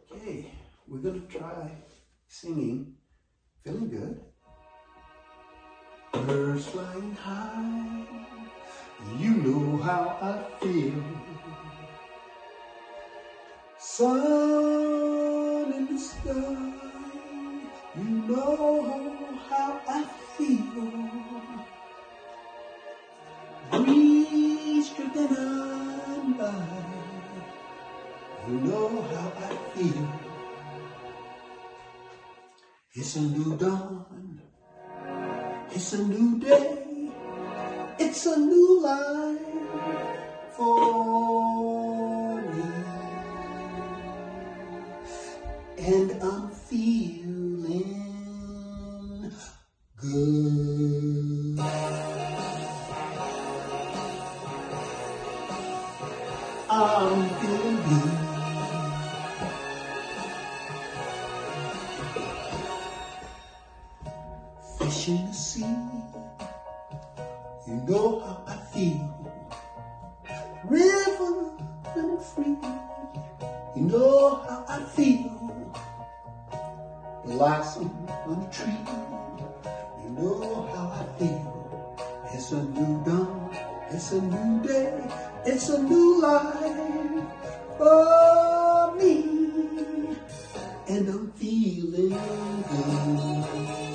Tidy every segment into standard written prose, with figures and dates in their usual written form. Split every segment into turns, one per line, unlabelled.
Okay, we're going to try singing Feeling Good. Birds flying high, you know how I feel. Sun in the sky, you know how I feel. Breeze drifting on by, you know how I feel. It's a new dawn, it's a new day, it's a new life for me. And I'm feeling good. I'm feeling good. Fish in the sea, you know how I feel. River running free, you know how I feel. Blossom on the tree, you know how I feel. It's a new dawn, it's a new day, it's a new life for me. And I'm feeling good.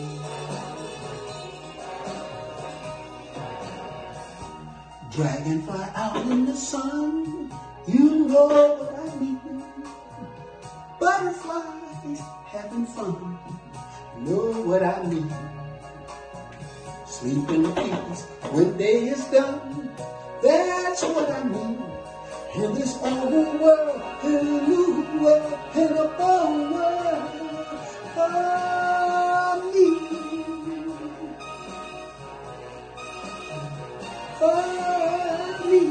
Dragonfly out in the sun, you know what I mean. Butterflies having fun, you know what I mean. Sleep in peace when day is done, that's what I mean. In this old world, in a new world, in a old world for me. For me.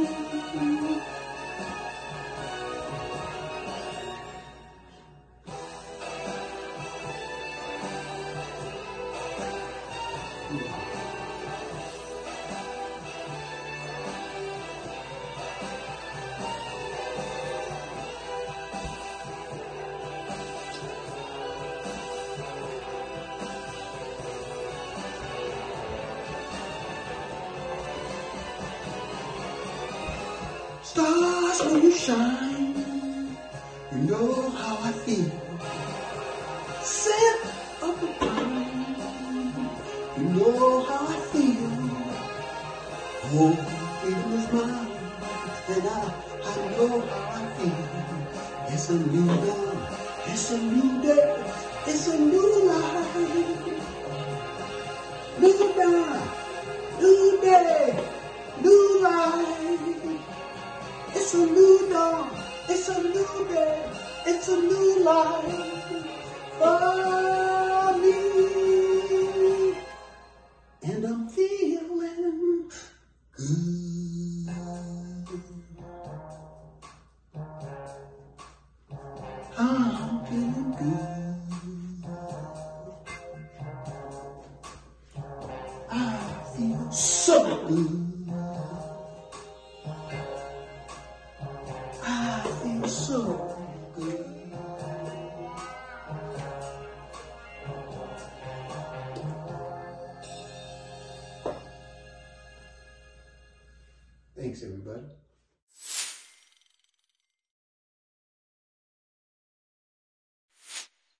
Stars when you shine, you know how I feel. Scent of the pine, you know how I feel. Oh, it was mine, and I know how I feel. It's a new dawn, it's a new day, it's a new life. New dawn, new day, new life. It's a new dawn, it's a new day, it's a new life for me. And I'm feeling good. I'm feeling good. I feel so good. So good. Thanks, everybody.